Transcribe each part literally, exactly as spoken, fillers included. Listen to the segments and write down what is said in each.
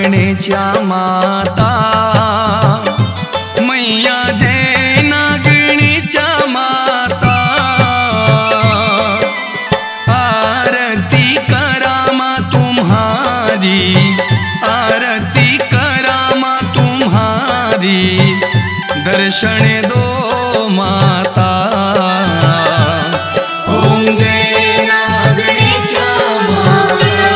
नागणेच्या माता, मैया जय नागणेच्या माता, आरती करामा तुम्हारी, आरती करामा तुम्हारी, दर्शन दो माता। ओम जय नागणेच्या माता,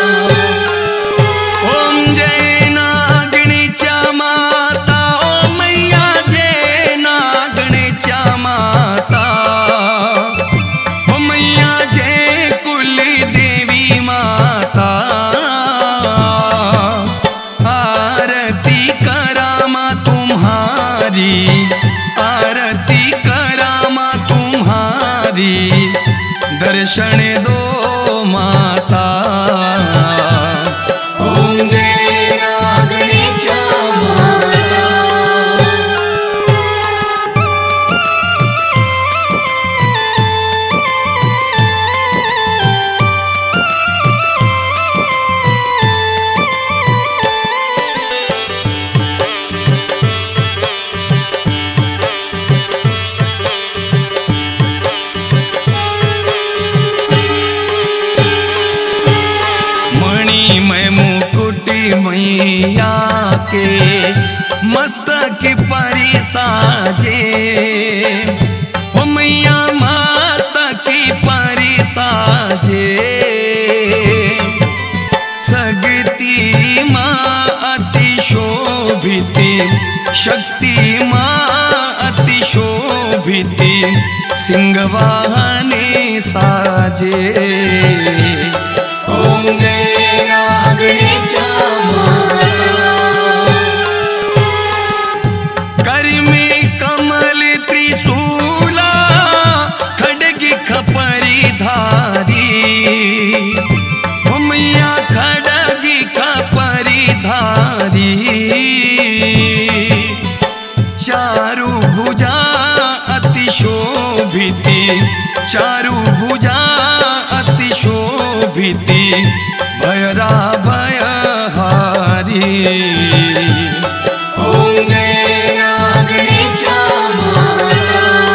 ओम जय नागणेच्या माता, ओ मैया जय नागणेच्या माता, ओ मैया जय कुल देवी माता, आरती करामा तुम्हारी, आरती करामा तुम्हारी, दर्शन दो माता। ओम जय नागणेच्या माता। मैं मुकुटी मैया के मस्तक परी साजे, ओ मैया मस्तक परी साजे, सगती माँ अति शोभिती, शक्ति माँ अति शोभिती, सिंहवाहने साजे। ओम जय नागणेच्या माता, कर में कमल त्रिशूला, खड्गी खपरी धारी, ओ मैया खड्गी खपरी धारी, चारु भुजा अति शोभिती, चारु भुजा अति शोभिती, भयरा भयहारी। ओम जय नागणेच्या माता,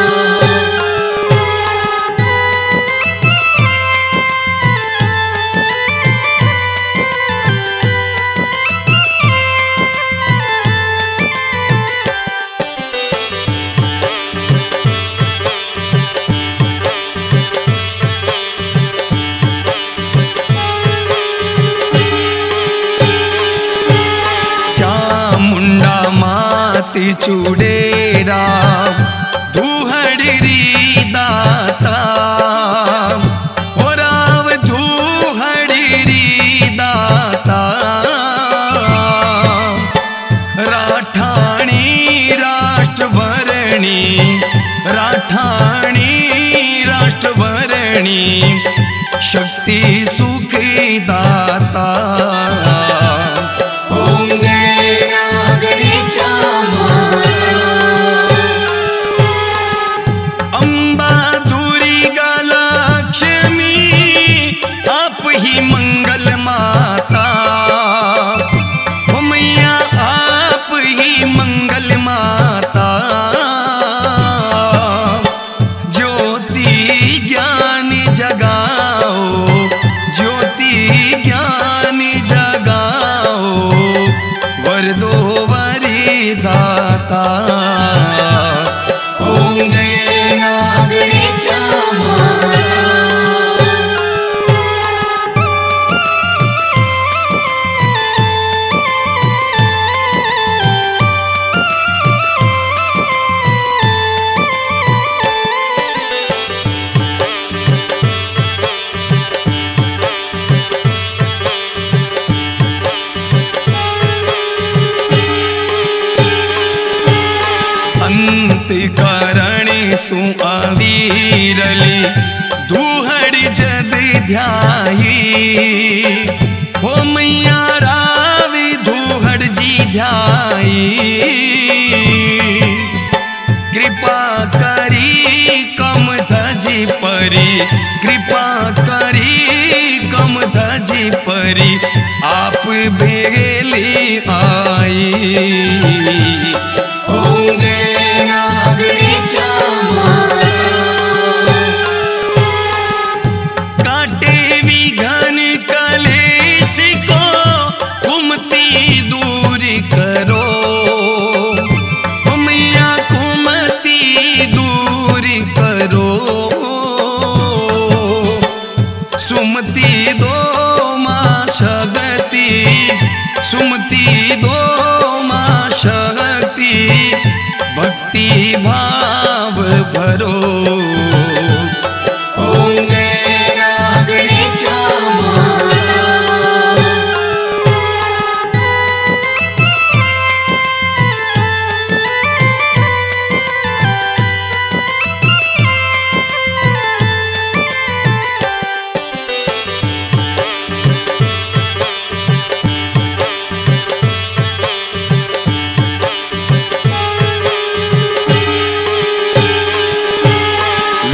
माती चुडेरा धुहड़री दाता, ओ राव धुहड़री दाता, राठाणी राष्ट्रभरणी, राठाणी राष्ट्रभरणी, शक्ति सुखी दाता। ओम जय नागणेच्या माता, अंबा दुर्गा लक्ष्मी, आप ही मंगल माता, ओ मैया आप ही मंगल माता, ज्योति ज्ञान जगाओ, ज्योति ज्ञान जगाओ, वर दो वरी दाता। ओम जय नागणेच्या माता, अंत करणी सु अवीरली, दुहड़ जद ध्याई, हो मैया रावी दुहड़ जी ध्याई, कृपा करी कम धजी परी, कृपा करी कम धजी परी, आप बेली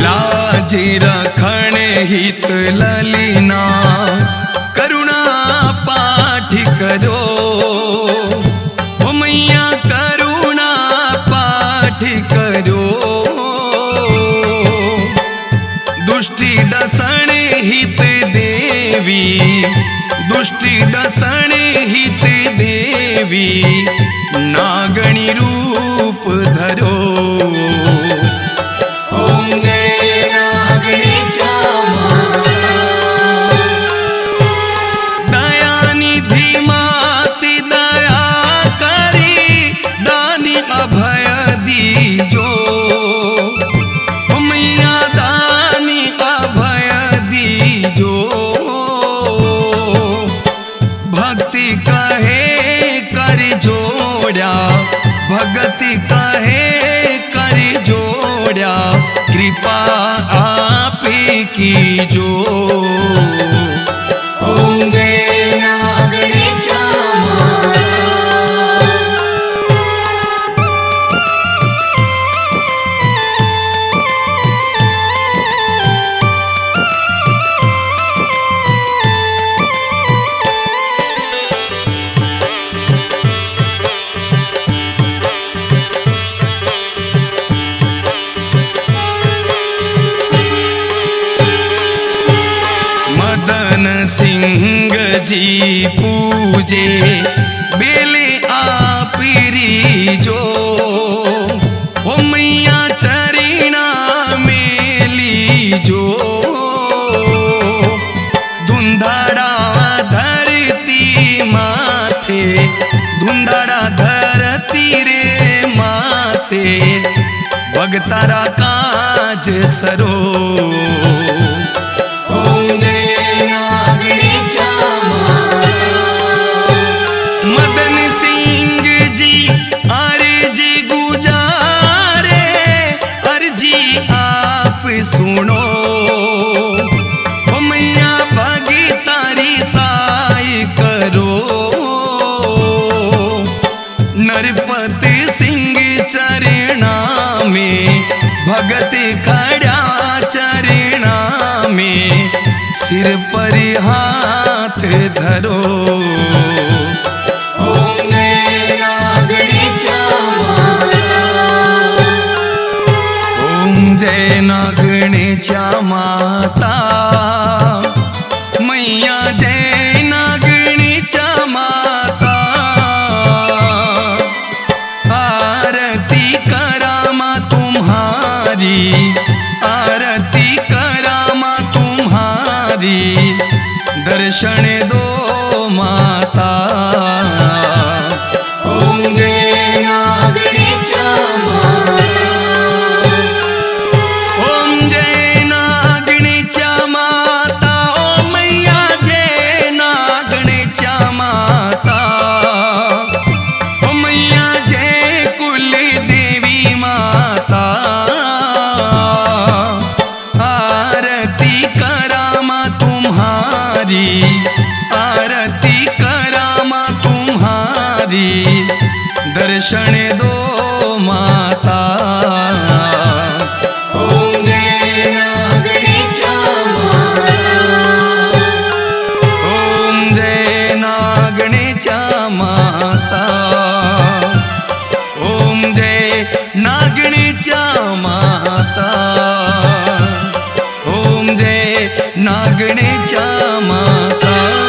लाजी रखण हित ललिना करुणा पाठ करो ओ मैया करुणा पाठ करो दुष्टि डसण हित देवी दुष्टि डसण हित देवी नागणी रूप धरो ओम जय नागणीच्या माता दया निधि माती दया करी दानी अभय दीजो ओ मैया दानी अभय दीजो भक्ति कहे कर जोड़ा भगति कहे कर जोड़ा कृपा आप की जो ओम जय नागणीच्या माता मदन सिंह जी पूजे बेले आपरी जो ओ मैया चरीना मेली जो धुंधड़ा धरती माथे धुंधड़ा धरती रे माथे भगतारा काज सरो ओम जय नागणीच्या माता मदन सिंह जी अर्जी गुजारे अर्जी आप सुनो ओ मैया भगतारी साई करो नरपति सिंह चरणा में भगति खड़ा चरणा में सिर पर हाथ धरो ओम जय नागणीच्या माता ओम जय नागणीच्या माता मैया जय नागणीच्या माता आरती करामा तुम्हारी आरती करामा तुम्हारी दर्शन दो माता ओम जय नागणीच्या माता ओम जय नागणीच्या माता ओ मैया जय नागणीच्या माता ओ मैया जय कुल देवी माता आरती करामा तुम्हारी आरती करामा तुम्हारी दर्शन दो माता ओम जय नागणीच्या माता ओम जय नागणीच्या माता ओम जय नागणीच्या माता ओम जय नागणीच्या माता